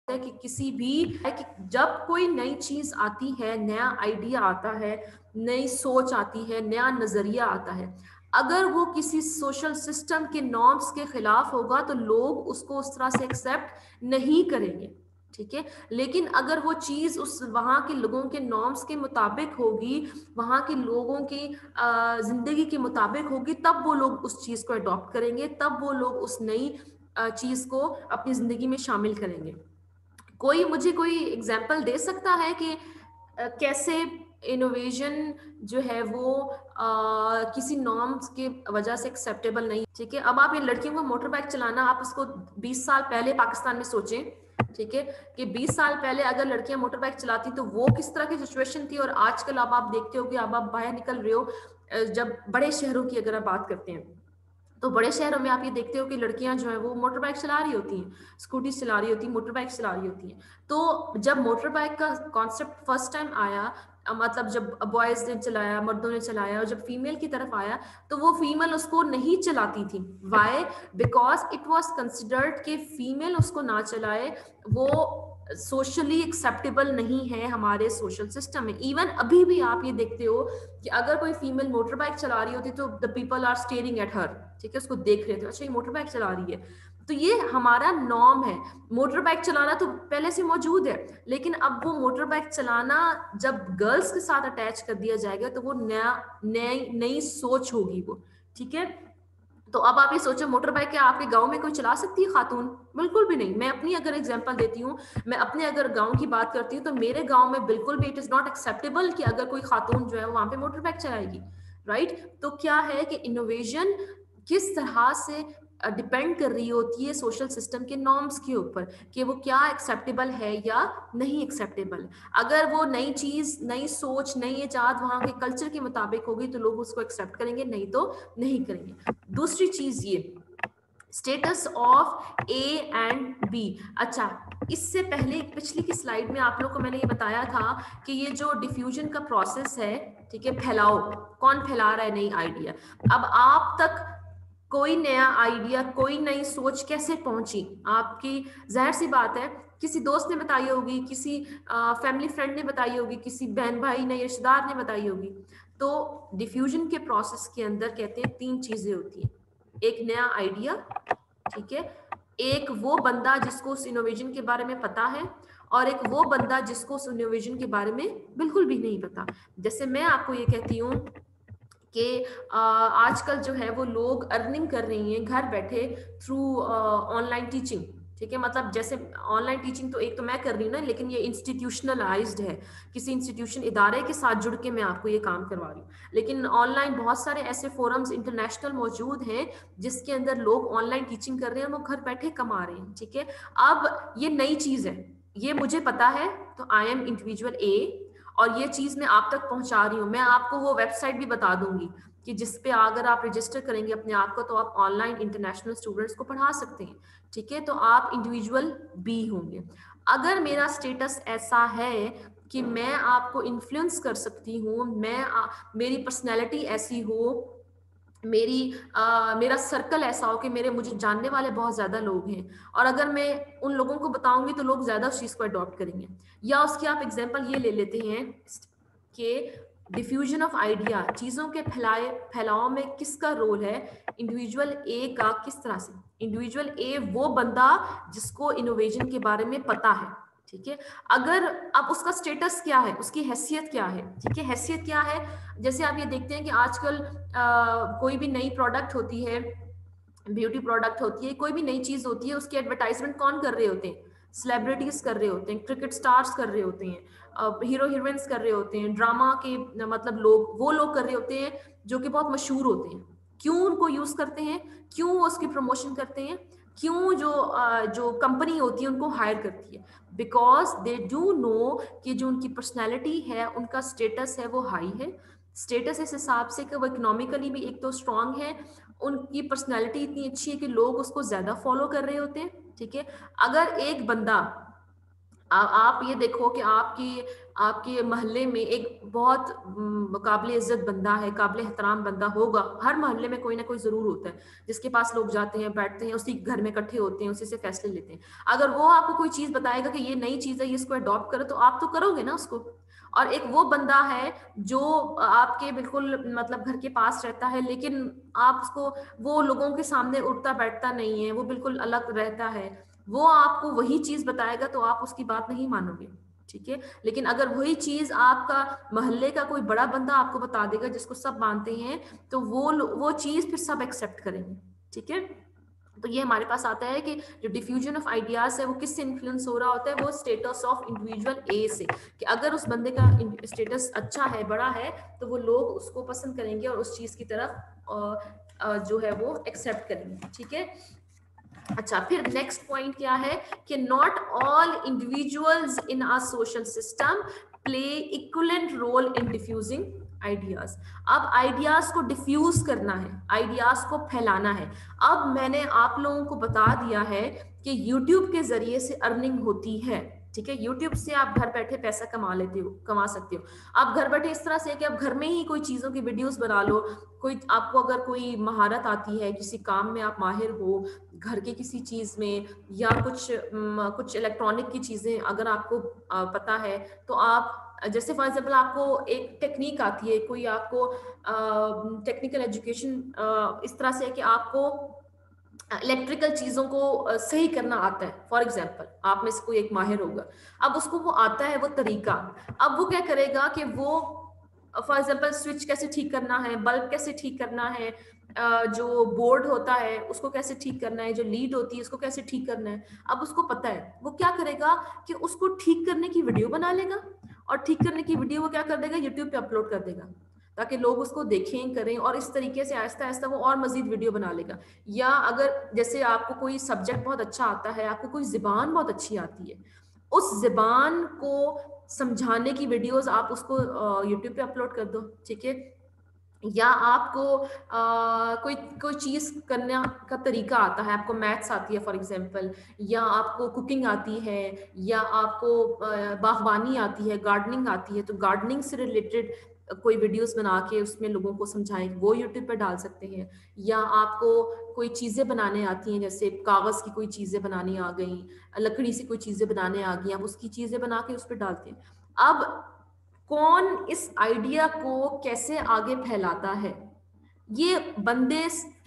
है कि किसी भी कि जब कोई नई चीज आती है, नया आइडिया आता है, नई सोच आती है, नया नजरिया आता है, अगर वो किसी सोशल सिस्टम के नॉर्म्स के खिलाफ होगा तो लोग उसको उस तरह से एक्सेप्ट नहीं करेंगे, ठीक है। लेकिन अगर वो चीज उस वहां के लोगों के नॉर्म्स के मुताबिक होगी, वहां के लोगों की जिंदगी के मुताबिक होगी, तब वो लोग उस चीज को अडॉप्ट करेंगे, तब वो लोग उस नई चीज को अपनी जिंदगी में शामिल करेंगे। कोई एग्जाम्पल दे सकता है कि कैसे इनोवेशन जो है वो किसी नॉर्म्स के वजह से एक्सेप्टेबल नहीं, ठीक है। अब आप ये लड़कियों को मोटर बाइक चलाना, आप इसको 20 साल पहले पाकिस्तान में सोचें, ठीक है, कि 20 साल पहले अगर लड़कियां मोटर बाइक चलाती तो वो किस तरह की सिचुएशन थी, और आजकल अब आप देखते हो कि अब आप बाहर निकल रहे हो, जब बड़े शहरों की अगर आप बात करते हैं तो बड़े शहरों में आप ये देखते हो कि लड़कियां जो है वो मोटर बाइक चला रही होती हैं, स्कूटी चला रही होती हैं, मोटर बाइक चला रही होती हैं। तो जब मोटर बाइक का कॉन्सेप्ट फर्स्ट टाइम आया, मतलब जब बॉयज ने चलाया, मर्दों ने चलाया, और जब फीमेल की तरफ आया तो वो फीमेल उसको नहीं चलाती थी। Why? Because it was considered कि फीमेल उसको ना चलाए, वो सोशली एक्सेप्टेबल नहीं है हमारे सोशल सिस्टम में। इवन अभी भी आप ये देखते हो कि अगर कोई फीमेल मोटर बाइक चला रही होती तो the people are staring at her, ठीक है, उसको देख रहे थे, अच्छा ये मोटर बाइक चला रही है। तो ये हमारा नॉर्म है। मोटर बाइक चलाना तो पहले से मौजूद है, लेकिन अब वो मोटर बाइक चलाना जब गर्ल्स के साथ अटैच कर दिया जाएगा तो वो नया नई नई सोच होगी वो, ठीक है। तो अब आप ये सोचो, मोटर बाइक क्या आपके गांव में कोई चला सकती है खातून? बिल्कुल भी नहीं। मैं अपनी अगर एग्जांपल देती हूँ, मैं अपने अगर गांव की बात करती हूँ, तो मेरे गांव में बिल्कुल भी इट इज नॉट एक्सेप्टेबल कि अगर कोई खातून जो है वहां पे मोटर बाइक चलाएगी, राइट। तो क्या है कि इनोवेशन किस तरह से डिपेंड कर रही होती है सोशल सिस्टम के नॉर्म्स के ऊपर, कि वो क्या एक्सेप्टेबल है या नहीं एक्सेप्टेबल। अगर वो नई चीज, नई सोच, नई इजाद वहां के कल्चर के मुताबिक होगी तो लोग उसको एक्सेप्ट करेंगे, नहीं तो नहीं करेंगे। दूसरी चीज ये status of A and B. अच्छा, इससे पहले पिछली की स्लाइड में आप लोग को मैंने ये बताया था कि ये जो डिफ्यूजन का प्रोसेस है, ठीक है, फैलाओ, कौन फैला रहा है नई आइडिया। अब आप तक कोई नया आइडिया, कोई नई सोच कैसे पहुंची आपकी? जाहिर सी बात है किसी दोस्त ने बताई होगी, किसी फैमिली फ्रेंड ने बताई होगी, किसी बहन भाई ने, रिश्तेदार ने बताई होगी। तो डिफ्यूजन के प्रोसेस के अंदर कहते हैं 3 चीजें होती हैं। एक नया आइडिया, ठीक है, एक वो बंदा जिसको उस इनोवेशन के बारे में पता है, और एक वो बंदा जिसको उस इनोवेशन के बारे में बिल्कुल भी नहीं पता। जैसे मैं आपको ये कहती हूँ कि आजकल जो है वो लोग अर्निंग कर रही हैं घर बैठे थ्रू ऑनलाइन टीचिंग, ठीक है। मतलब जैसे ऑनलाइन टीचिंग तो एक तो मैं कर रही हूँ ना, लेकिन ये इंस्टीट्यूशनलाइज्ड है, किसी इंस्टीट्यूशन इदारे के साथ जुड़ के मैं आपको ये काम करवा रही हूँ। लेकिन ऑनलाइन बहुत सारे ऐसे फोरम्स इंटरनेशनल मौजूद हैं जिसके अंदर लोग ऑनलाइन टीचिंग कर रहे हैं, वो घर बैठे कमा रहे हैं, ठीक है। अब ये नई चीज है, ये मुझे पता है, तो आई एम इंडिविजुअल ए, और ये चीज मैं आप तक पहुंचा रही हूँ। मैं आपको वो वेबसाइट भी बता दूंगी कि जिसपे अगर आप रजिस्टर करेंगे अपने आप को तो आप ऑनलाइन इंटरनेशनल स्टूडेंट्स को पढ़ा सकते हैं, ठीक है। तो आप इंडिविजुअल बी होंगे। अगर मेरा स्टेटस ऐसा है कि मैं आपको इन्फ्लुएंस कर सकती हूँ, मेरी पर्सनैलिटी ऐसी हो, मेरा सर्कल ऐसा हो कि मुझे जानने वाले बहुत ज्यादा लोग हैं, और अगर मैं उन लोगों को बताऊंगी तो लोग ज्यादा उस चीज को अडॉप्ट करेंगे। या उसकी आप एग्जांपल ये ले लेते हैं कि डिफ्यूजन ऑफ आइडिया, चीजों के फैलाव में किसका रोल है? इंडिविजुअल ए का। किस तरह से? इंडिविजुअल ए वो बंदा जिसको इनोवेशन के बारे में पता है, ठीक है। अगर अब उसका स्टेटस क्या है, उसकी हैसियत क्या है, ठीक है, हैसियत क्या है? जैसे आप ये देखते हैं कि आजकल कोई भी नई प्रोडक्ट होती है, ब्यूटी प्रोडक्ट होती है, कोई भी नई चीज होती है, उसकी एडवर्टाइजमेंट कौन कर रहे होते हैं? सेलिब्रिटीज कर रहे होते हैं, क्रिकेट स्टार्स कर रहे होते हैं, हीरो हीरोइंस कर रहे होते हैं, ड्रामा के मतलब वो लोग कर रहे होते हैं जो कि बहुत मशहूर होते हैं। क्यों उनको यूज करते हैं? क्यों उसकी प्रमोशन करते हैं? क्यों जो कंपनी होती है उनको हायर करती है? बिकॉज दे डू नो कि जो उनकी पर्सनैलिटी है, उनका स्टेटस है, वो हाई है। स्टेटस इस हिसाब से कि वो इकोनॉमिकली भी एक तो स्ट्रांग है, उनकी पर्सनैलिटी इतनी अच्छी है कि लोग उसको ज्यादा फॉलो कर रहे होते हैं, ठीक है। अगर एक बंदा आप ये देखो कि आपके मोहल्ले में एक बहुत काबिल इज्जत बंदा है, काबिल एहतराम बंदा होगा, हर मोहल्ले में कोई ना कोई जरूर होता है जिसके पास लोग जाते हैं, बैठते हैं, उसी घर में इकट्ठे होते हैं, उसी से फैसले लेते हैं। अगर वो आपको कोई चीज बताएगा कि ये नई चीज है, ये इसको अडॉप्ट करो, तो आप तो करोगे ना उसको। और एक वो बंदा है जो आपके बिल्कुल मतलब घर के पास रहता है, लेकिन आप उसको, वो लोगों के सामने उठता बैठता नहीं है, वो बिल्कुल अलग रहता है, वो आपको वही चीज बताएगा तो आप उसकी बात नहीं मानोगे, ठीक है। लेकिन अगर वही चीज आपका मोहल्ले का कोई बड़ा बंदा आपको बता देगा जिसको सब मानते हैं, तो वो चीज फिर सब एक्सेप्ट करेंगे, ठीक है। तो ये हमारे पास आता है कि जो डिफ्यूजन ऑफ आइडियाज है वो किससे इन्फ्लुएंस हो रहा होता है, वो स्टेटस ऑफ इंडिविजुअल ए से, कि अगर उस बंदे का स्टेटस अच्छा है, बड़ा है, तो वो लोग उसको पसंद करेंगे और उस चीज की तरफ जो है वो एक्सेप्ट करेंगे, ठीक है। अच्छा, फिर नेक्स्ट पॉइंट क्या है कि not all individuals in our social system play equivalent role in diffusing ideas. अब आइडियाज को डिफ्यूज करना है, आइडियाज को फैलाना है। अब मैंने आप लोगों को बता दिया है कि यूट्यूब के जरिए से अर्निंग होती है, ठीक है। यूट्यूब से आप घर बैठे पैसा कमा सकते हो। आप घर बैठे इस तरह से कि आप घर में ही कोई चीजों की वीडियोस बना लो, कोई आपको अगर कोई महारत आती है, किसी काम में आप माहिर हो, घर के किसी चीज में, या कुछ इलेक्ट्रॉनिक की चीजें अगर आपको पता है, तो आप जैसे फॉर एग्जाम्पल आपको एक टेक्निक आती है, कोई आपको टेक्निकल एजुकेशन इस तरह से है कि आपको इलेक्ट्रिकल चीजों को सही करना आता है, फॉर एग्जाम्पल आप में से कोई एक माहिर होगा, अब उसको वो आता है वो तरीका, अब वो क्या करेगा कि वो फॉर एग्जाम्पल स्विच कैसे ठीक करना है, बल्ब कैसे ठीक करना है, जो बोर्ड होता है उसको कैसे ठीक करना है, जो लीड होती है उसको कैसे ठीक करना है, अब उसको पता है, वो क्या करेगा कि उसको ठीक करने की वीडियो बना लेगा, और ठीक करने की वीडियो वो क्या कर देगा, यूट्यूब पे अपलोड कर देगा, ताकि लोग उसको देखें करें, और इस तरीके से आहिस्ता आहिस्ता वो और मजीद वीडियो बना लेगा। या अगर जैसे आपको कोई सब्जेक्ट बहुत अच्छा आता है, आपको कोई जिबान बहुत अच्छी आती है, उस जिबान को समझाने की वीडियोस आप उसको यूट्यूब पे अपलोड कर दो, ठीक है। या आपको कोई कोई चीज करने का तरीका आता है, आपको मैथ्स आती है फॉर एग्जांपल, या आपको कुकिंग आती है, या आपको बागवानी आती है, गार्डनिंग आती है, तो गार्डनिंग से रिलेटेड कोई वीडियोस बना के उसमें लोगों को समझाएं, वो यूट्यूब पर डाल सकते हैं। या आपको कोई चीजें बनाने आती हैं, जैसे कागज की कोई चीजें बनानी आ गई, लकड़ी से कोई चीजें बनाने आ गई, आप उसकी चीजें बना के उस पर डालते हैं। अब कौन इस आइडिया को कैसे आगे फैलाता है, ये बंदे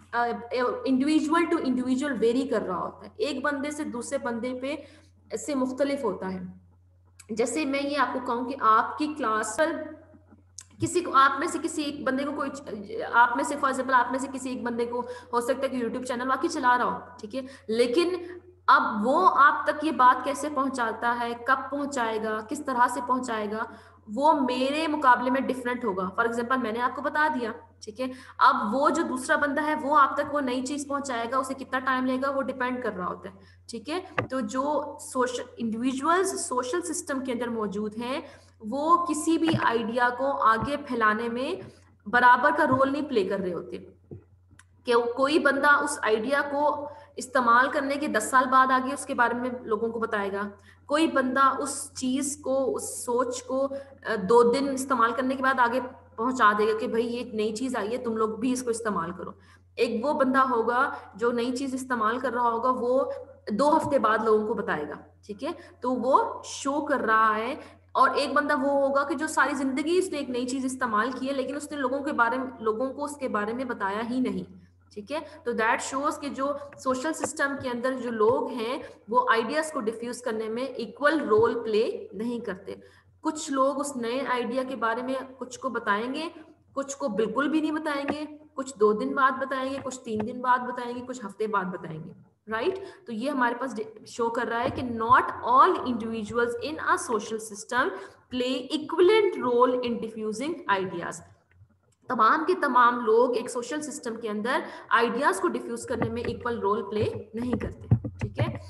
इंडिविजुअल टू इंडिविजुअल वेरी कर रहा होता है, एक बंदे से दूसरे बंदे पे से मुख्तलिफ होता है। जैसे मैं ये आपको कहूँ कि आपकी क्लास पर किसी को, आप में से किसी एक बंदे को कोई, आप में से फॉर एग्जाम्पल आप में से किसी एक बंदे को हो सकता है कि यूट्यूब चैनल वाकई चला रहा हो, ठीक है, लेकिन अब वो आप तक ये बात कैसे पहुंचाता है, कब पहुंचाएगा, किस तरह से पहुंचाएगा, वो मेरे मुकाबले में डिफरेंट होगा। फॉर एग्जाम्पल मैंने आपको बता दिया, ठीक है, अब वो जो दूसरा बंदा है वो आप तक वो नई चीज पहुंचाएगा, उसे कितना टाइम लेगा वो डिपेंड कर रहा होता है, ठीक है। तो जो सोशल इंडिविजुअल्स सोशल सिस्टम के अंदर मौजूद हैं, वो किसी भी आइडिया को आगे फैलाने में बराबर का रोल नहीं प्ले कर रहे होते, कि कोई बंदा उस आइडिया को इस्तेमाल करने के 10 साल बाद आगे उसके बारे में लोगों को बताएगा, कोई बंदा उस चीज को, उस सोच को 2 दिन इस्तेमाल करने के बाद आगे पहुंचा देगा कि भाई ये नई चीज आई है, तुम लोग भी इसको इस्तेमाल करो। एक वो बंदा होगा जो नई चीज इस्तेमाल कर रहा होगा, वो 2 हफ्ते बाद लोगों को बताएगा, ठीक है, तो वो शो कर रहा है। और एक बंदा वो होगा कि जो सारी जिंदगी उसने एक नई चीज इस्तेमाल की है, लेकिन उसने लोगों को उसके बारे में बताया ही नहीं, ठीक है। तो दैट शोज कि जो सोशल सिस्टम के अंदर जो लोग हैं वो आइडियाज को डिफ्यूज करने में इक्वल रोल प्ले नहीं करते। कुछ लोग उस नए आइडिया के बारे में कुछ को बताएंगे, कुछ को बिल्कुल भी नहीं बताएंगे, कुछ 2 दिन बाद बताएंगे, कुछ 3 दिन बाद बताएंगे, कुछ हफ्ते बाद बताएंगे, राइट। तो ये हमारे पास शो कर रहा है कि not all individuals in a social system play equivalent role in diffusing ideas. तमाम के तमाम लोग एक सोशल सिस्टम के अंदर आइडियाज को डिफ्यूज करने में इक्वल रोल प्ले नहीं करते, ठीक है।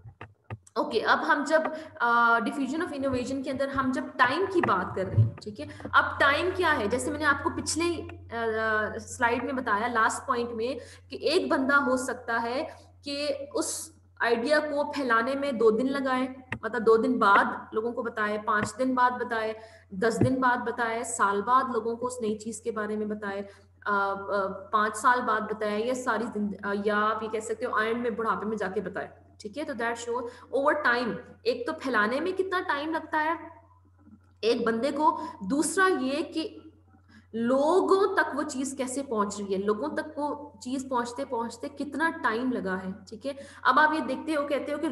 ओके, अब हम जब डिफ्यूजन ऑफ इनोवेशन के अंदर हम जब टाइम की बात कर रहे हैं, ठीक है, अब टाइम क्या है, जैसे मैंने आपको पिछले स्लाइड में बताया लास्ट पॉइंट में, कि एक बंदा हो सकता है कि उस आइडिया को फैलाने में 2 दिन लगाए, मतलब 2 दिन बाद लोगों को बताए, 5 दिन बाद बताए, 10 दिन बाद बताए, साल बाद लोगों को उस नई चीज के बारे में बताए, 5 साल बाद बताए, ये सारी या आप ये कह सकते हो एंड में बुढ़ापे में जाके बताए। ठीक है, तो दैट शो ओवर टाइम, एक तो फैलाने में कितना टाइम लगता है एक बंदे को, दूसरा ये कि लोगों तक वो चीज कैसे पहुंच रही है, लोगों तक वो चीज पहुंचते पहुंचते कितना टाइम लगा है। ठीक है, अब आप ये देखते हो, कहते हो कि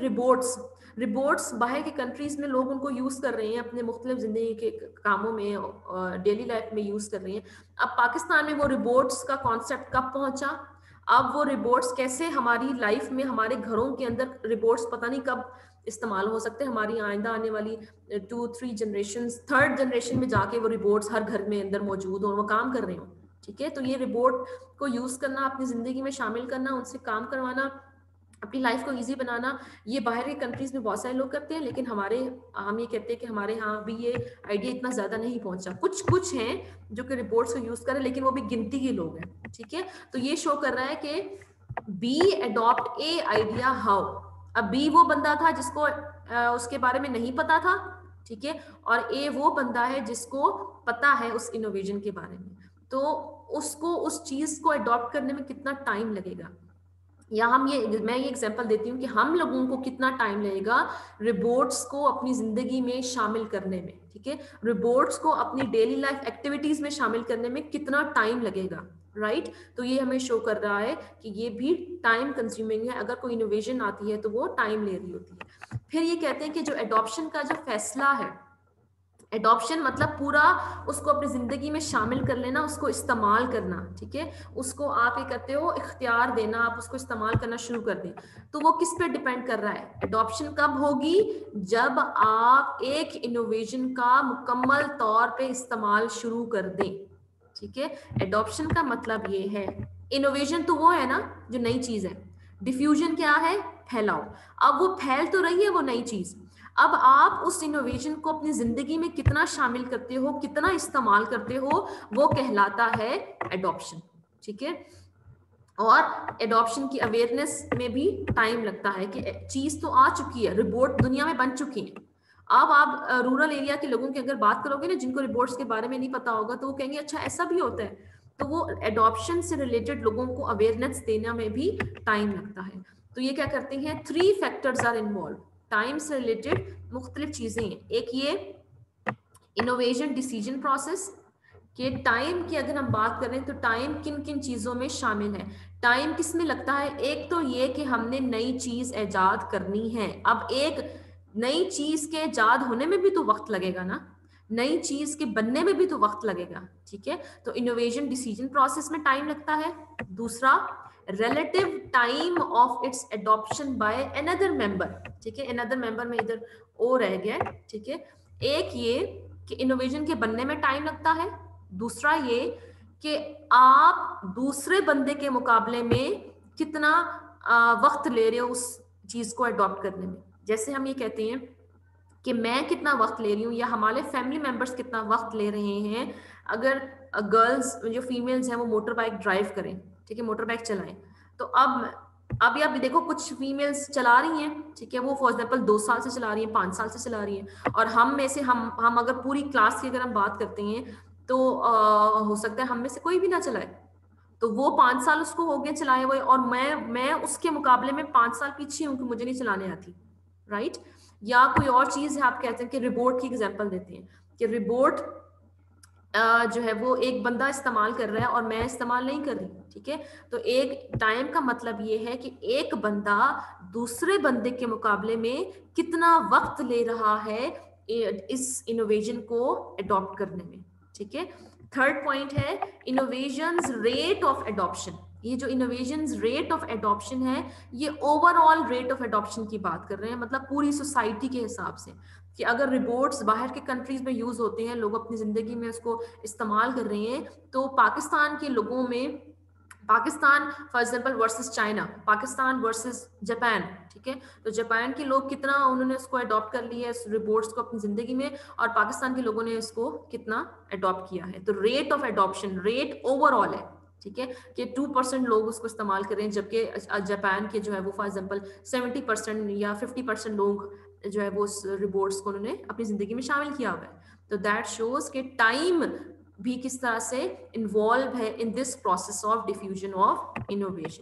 रिबोट्स बाहर के कंट्रीज में लोग उनको यूज कर रहे हैं अपने मुख्तलिफ जिंदगी के कामों में, डेली लाइफ में यूज कर रहे हैं। अब पाकिस्तान में वो रिबोट्स का कॉन्सेप्ट कब पहुंचा, अब वो रिबोट्स कैसे हमारी लाइफ में, हमारे घरों के अंदर रिबोट्स पता नहीं कब इस्तेमाल हो सकते हैं, हमारी आइंदा आने वाली 2-3 जनरेशन, 3rd जनरेशन में जाके वो रिबोट्स हर घर में अंदर मौजूद हो, वो काम कर रहे हो। ठीक है, तो ये रिबोट को यूज करना, अपनी जिंदगी में शामिल करना, उनसे काम करवाना, अपनी लाइफ को इजी बनाना, ये बाहर के कंट्रीज में बहुत सारे लोग करते हैं, लेकिन हम ये कहते हैं कि हमारे यहाँ भी ये आइडिया इतना ज्यादा नहीं पहुंचा। कुछ हैं जो कि रिपोर्ट्स को यूज करें, लेकिन वो भी गिनती के लोग हैं। ठीक है, तो ये शो कर रहा है कि B adopt a idea how. अब बी वो बंदा था जिसको उसके बारे में नहीं पता था, ठीक है, और ए वो बंदा है जिसको पता है उस इनोवेशन के बारे में, तो उसको उस चीज को अडॉप्ट करने में कितना टाइम लगेगा, या मैं ये एग्जांपल देती हूँ कि हम लोगों को कितना टाइम लगेगा रिबोट्स को अपनी जिंदगी में शामिल करने में। ठीक है, रिबोट्स को अपनी डेली लाइफ एक्टिविटीज में शामिल करने में कितना टाइम लगेगा, राइट। तो ये हमें शो कर रहा है कि ये भी टाइम कंज्यूमिंग है, अगर कोई इनोवेशन आती है तो वो टाइम ले रही होती है। फिर ये कहते हैं कि जो एडॉप्शन का जो फैसला है, एडॉप्शन मतलब पूरा उसको अपनी जिंदगी में शामिल कर लेना, उसको इस्तेमाल करना। ठीक है, उसको आप ये कहते हो इख्तियार देना, आप उसको इस्तेमाल करना शुरू कर दें। तो वो किस पे डिपेंड कर रहा है, एडॉप्शन कब होगी, जब आप एक इनोवेशन का मुकम्मल तौर पे इस्तेमाल शुरू कर दें। ठीक है, एडॉप्शन का मतलब ये है, इनोवेशन तो वो है ना जो नई चीज है, डिफ्यूजन क्या है, फैलाओ। अब वो फैल तो रही है वो नई चीज, अब आप उस इनोवेशन को अपनी जिंदगी में कितना शामिल करते हो, कितना इस्तेमाल करते हो, वो कहलाता है एडॉप्शन। ठीक है, और एडॉप्शन की अवेयरनेस में भी टाइम लगता है कि चीज तो आ चुकी है, रिपोर्ट दुनिया में बन चुकी है। अब आप रूरल एरिया के लोगों की अगर बात करोगे ना, जिनको रिपोर्ट्स के बारे में नहीं पता होगा, तो वो कहेंगे अच्छा ऐसा भी होता है। तो वो एडॉप्शन से रिलेटेड लोगों को अवेयरनेस देने में भी टाइम लगता है। तो ये क्या करते हैं, 3 फैक्टर्स आर इन्वॉल्व, टाइम से रिलेटेड मुख्तलिफ चीजें हैं। एक ये इनोवेशन डिसीजन प्रोसेस के टाइम की अगर हम बात करें तो टाइम किन किन चीजों में शामिल है, टाइम किस में लगता है, एक तो ये कि हमने नई चीज ईजाद करनी है। अब एक नई चीज के ईजाद होने में भी तो वक्त लगेगा ना, नई चीज के बनने में भी तो वक्त लगेगा। ठीक है, तो इनोवेशन डिसीजन प्रोसेस में टाइम लगता है। दूसरा, relative time of its adoption by another member। ठीक है, another member में इधर ओ रह गया। ठीक है, एक ये कि इनोवेशन के बनने में टाइम लगता है, दूसरा ये कि आप दूसरे बंदे के मुकाबले में कितना वक्त ले रहे हो उस चीज को अडॉप्ट करने में। जैसे हम ये कहते हैं कि मैं कितना वक्त ले रही हूँ, या हमारे फैमिली मेंबर्स कितना वक्त ले रहे हैं, अगर गर्ल्स जो फीमेल्स हैं वो मोटर बाइक ड्राइव करें, ठीक है, मोटर बाइक चलाएं, तो अब आप देखो कुछ फीमेल्स चला रही हैं, ठीक है, वो फॉर एग्जाम्पल 2 साल से चला रही हैं, 5 साल से चला रही हैं, और हम में से हम अगर पूरी क्लास की अगर हम बात करते हैं तो हो सकता है हम में से कोई भी ना चलाए, तो वो 5 साल उसको हो गए चलाए हुए, और मैं उसके मुकाबले में 5 साल पीछे हूँ कि मुझे नहीं चलाने आती, राइट। या कोई और चीज है, आप कहते हैं कि रिबोट की एग्जांपल देते हैं कि रिबोट जो है वो एक बंदा इस्तेमाल कर रहा है और मैं इस्तेमाल नहीं कर रही। ठीक है, तो एक टाइम का मतलब ये है कि एक बंदा दूसरे बंदे के मुकाबले में कितना वक्त ले रहा है इस इनोवेशन को अडॉप्ट करने में। ठीक है, थर्ड पॉइंट है इनोवेशंस रेट ऑफ एडॉप्शन। ये जो इनोवेशंस रेट ऑफ एडॉप्शन है, ये ओवरऑल रेट ऑफ एडॉप्शन की बात कर रहे हैं, मतलब पूरी सोसाइटी के हिसाब से, कि अगर रिबोट्स बाहर के कंट्रीज में यूज होते हैं, लोग अपनी जिंदगी में उसको इस्तेमाल कर रहे हैं, तो पाकिस्तान के लोगों में, Pakistan for example versus China, Pakistan versus Japan, ठीक है, तो जापान के लोग कितना उन्होंने उसको अडॉप्ट कर लिया है रिबोट्स को अपनी जिंदगी में, और पाकिस्तान के लोगों ने इसको कितना अडॉप्ट किया है। तो rate of adoption, rate overall है, ठीक है, कि 2% लोग उसको इस्तेमाल करें, जबकि जापान के जो है वो फॉर एग्जाम्पल 70% या 50% लोग जो है वो रिपोर्ट्स को उन्होंने अपनी जिंदगी में शामिल किया हुआ है। तो दैट शोज कि टाइम भी किस तरह से इन्वॉल्व है in this process of diffusion of innovation.